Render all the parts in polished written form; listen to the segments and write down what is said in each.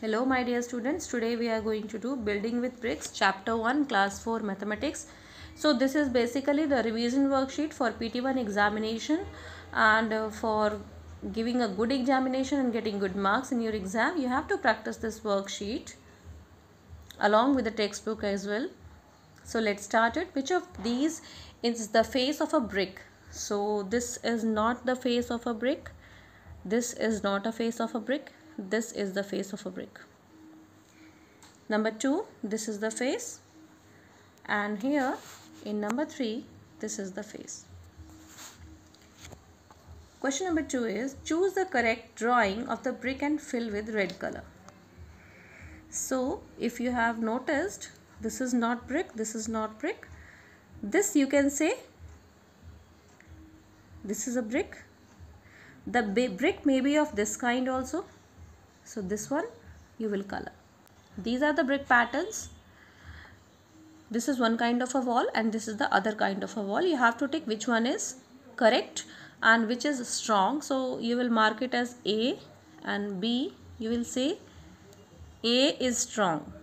Hello my dear students, today we are going to do Building with Bricks Chapter 1 Class 4 Mathematics. So this is basically the revision worksheet for PT1 examination and for giving a good examination and getting good marks in your exam, you have to practice this worksheet along with the textbook as well. So let's start it. Which of these is the face of a brick? So this is not the face of a brick. This is not a face of a brick. This is the face of a brick. Number 2, this is the face, and here in number 3, this is the face. Question number 2 is, choose the correct drawing of the brick and fill with red color. So if you have noticed, this is not brick, this is not brick. This you can say this is a brick. The brick may be of this kind also. So this one you will color. These are the brick patterns. This is one kind of a wall and this is the other kind of a wall. You have to take which one is correct and which is strong. So you will mark it as A, and B you will say A is strong.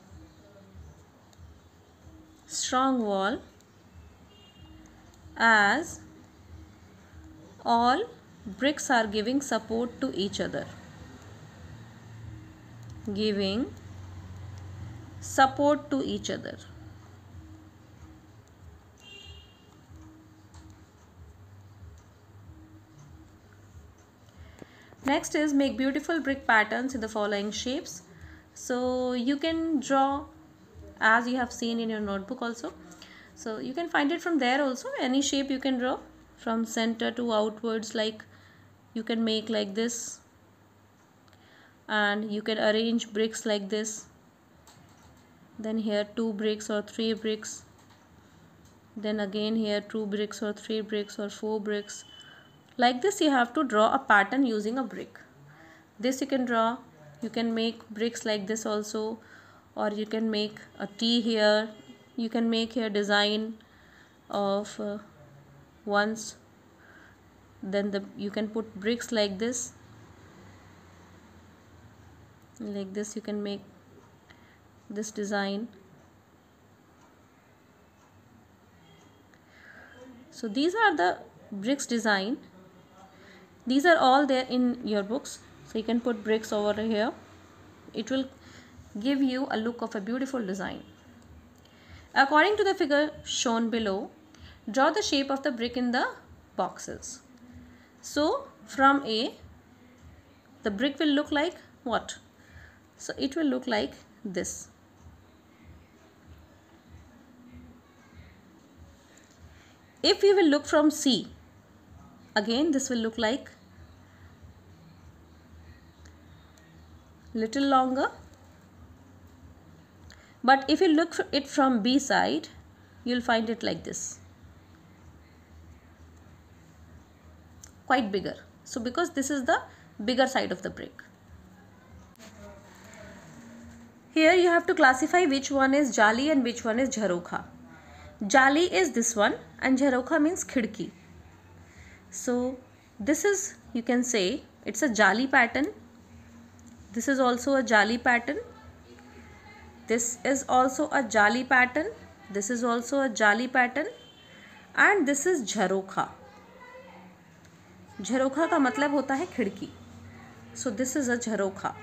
Strong wall, as all bricks are giving support to each other. Giving support to each other. Next is make beautiful brick patterns in the following shapes. So you can draw as you have seen in your notebook also. So you can find it from there also. Any shape you can draw from center to outwards, like you can make like this, and you can arrange bricks like this. Then here 2 bricks or 3 bricks. Then again here 2 bricks or 3 bricks or 4 bricks. Like this you have to draw a pattern using a brick. This you can draw. You can make bricks like this also, or you can make a T here. You can make here design of ones. Then you can put bricks like this. Like this you can make this design. So these are the bricks design. These are all there in your books. So you can put bricks over here. It will give you a look of a beautiful design. According to the figure shown below, draw the shape of the brick in the boxes. So from A, the brick will look like what? So it will look like this. If you will look from C, again this will look like little longer. But if you look it from B side, you will find it like this, quite bigger. So because this is the bigger side of the brick. Here you have to classify which one is jali and which one is jharokha. Jali is this one and jharokha means khidki. So this is, you can say it's a jali pattern. This is also a jali pattern. This is also a jali pattern. This is also a jali pattern. And this is jharokha. Jharokha का मतलब होता है खिड़की. So this is a jharokha.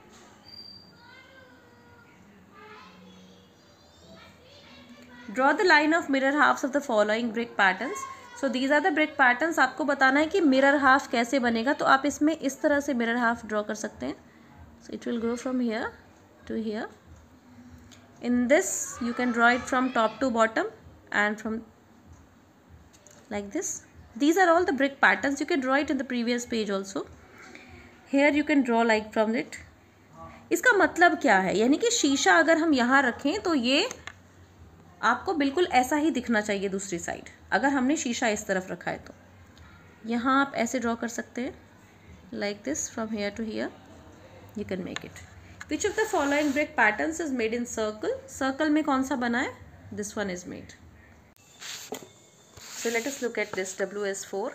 Draw the line of mirror halves of the following brick patterns. So these are the brick patterns. आपको बताना है कि mirror half कैसे बनेगा, तो आप इसमें इस तरह से mirror half draw कर सकते हैं. So it will go from here to here. In this you can draw it from top to bottom and from like this. These are all the brick patterns. You can draw it in the previous page also. Here you can draw like from it. इसका मतलब क्या है, यानी कि शीशा अगर हम यहाँ रखें तो ये आपको बिल्कुल ऐसा ही दिखना चाहिए दूसरी साइड. अगर हमने शीशा इस तरफ रखा है तो यहाँ आप ऐसे ड्रॉ कर सकते हैं, like this, from here to here you can make it. Which of the following brick patterns is made in circle. Circle में कौन सा बना है? This one is made. So let us look at this WS4.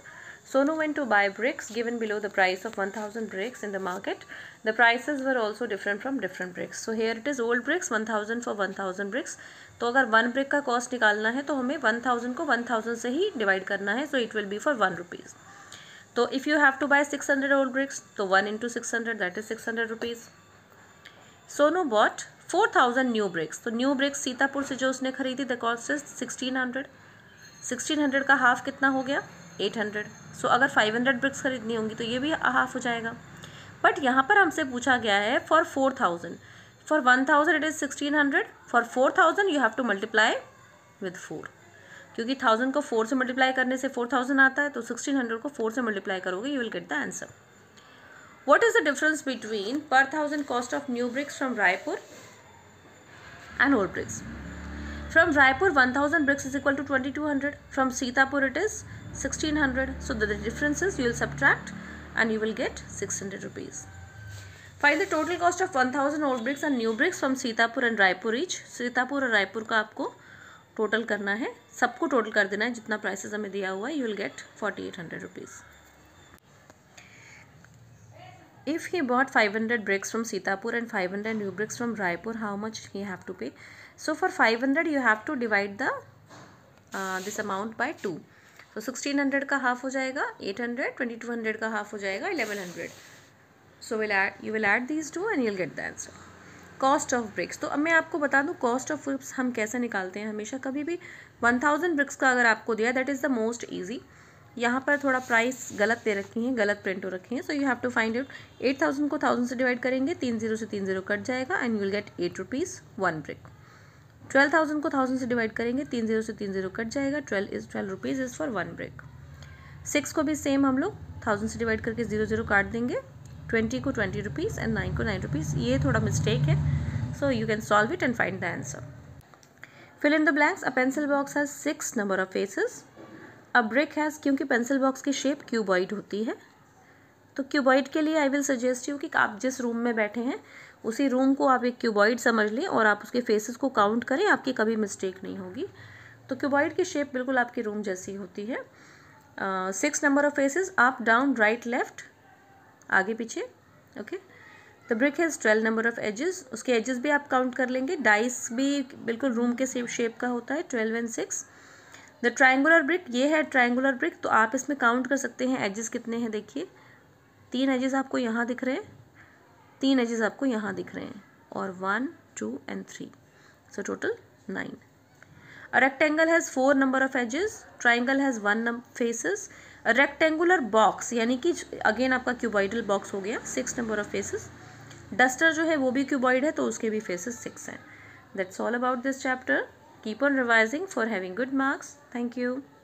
Sonu went to buy bricks given below the price of 1000 bricks in the market. The prices were also different from different bricks. So here it is old bricks 1000 for 1000 bricks. तो अगर 1 brick का cost निकालना है तो हमें 1000 को 1000 से ही divide करना है. So it will be for 1 rupees. तो if you have to buy 600 old bricks, तो 1 into 600 that is 600 rupees. Sonu bought 4000 new bricks. तो न्यू ब्रिक्स सीतापुर से जो उसने खरीदी द कॉस्ट इज 1600. 1600 का हाफ कितना हो गया 800. सो अगर 500 ब्रिक्स खरीदनी होंगी तो ये भी हाफ हो जाएगा. बट यहाँ पर हमसे पूछा गया है for 4000. For 1000 it is 1600. For 4000 you have to multiply with 4, क्योंकि 1000 को 4 से मल्टीप्लाई करने से 4000 आता है. तो 1600 को 4 से मल्टीप्लाई करोगे you will get the answer. What is the difference between per 1000 cost of new bricks from Raipur and old bricks? From Raipur 1000 bricks is equal to 2200. From Sitapur it is 1600. So the difference is you will subtract and you will get 600 rupees. Find the total cost of 1000 old bricks and new bricks from Sitapur and Raipur each. Sitapur और रायपुर का आपको total करना है, सबको total कर देना है जितना प्राइसेस हमें दिया हुआ है. You will get 4800 rupees. If he bought 500 bricks from Sitapur and 500 new bricks from Raipur, how much he have to pay? So for 500 you have to divide the this amount by 2. So 1600 का half हो जाएगा 800, 2200 का half हो जाएगा 1100. So you will add these two and you'll get the answer. Cost of bricks. तो अब मैं आपको बता दूँ cost of bricks हम कैसे निकालते हैं. हमेशा कभी भी 1000 bricks का अगर आपको दिया that is the most easy. यहाँ पर थोड़ा प्राइस गलत दे रखी है, गलत प्रिंट हो रखी है. So you have to find out. 8000 को 1000 से डिवाइड करेंगे, 3 0 से 3 0 कट जाएगा and you will get 8 rupees 1 brick. 12000 को 1000 से डिवाइड करेंगे, 3 0 से 3 0 कट जाएगा, 12 रुपीज़ इज़ फॉर 1 ब्रिक. 6 को भी सेम हम लोग 1000 से डिवाइड करके 0 0 काट देंगे, 20 को 20 रुपीज़ एंड 9 को 9 रुपीज़. ये थोड़ा मिस्टेक है, so you can solve it and find the answer. Fill in the blanks. A pencil box has 6 number of faces. अब ब्रिक हैज़, क्योंकि पेंसिल बॉक्स की शेप क्यूबॉइड होती है, तो क्यूबॉइड के लिए आई विल सजेस्ट यू कि आप जिस रूम में बैठे हैं उसी रूम को आप एक क्यूबॉइड समझ लें और आप उसके फेसेस को काउंट करें, आपकी कभी मिस्टेक नहीं होगी. तो क्यूबॉइड की शेप बिल्कुल आपकी रूम जैसी होती है. 6 number of faces, up down right left, आगे पीछे. Okay. The brick has 12 number of edges. उसके एजेस भी आप काउंट कर लेंगे. डाइस भी बिल्कुल रूम के शेप का होता है, 12 and 6. द ट्रायंगुलर ब्रिक, ये है ट्रायंगुलर ब्रिक. तो आप इसमें काउंट कर सकते हैं एजेस कितने हैं. देखिए 3 एजेस आपको यहाँ दिख रहे हैं, 3 एजेस आपको यहाँ दिख रहे हैं, और 1 2 and 3. So total 9. A rectangle has 4 number of edges. Triangle has 1 faces. A rectangular box यानी कि अगेन आपका क्यूबॉइडल बॉक्स हो गया, 6 नंबर ऑफ फेसेस. डस्टर जो है वो भी क्यूबॉइड है, तो उसके भी फेसेस 6 हैं. That's all about this chapter. Keep on revising for having good marks. Thank you.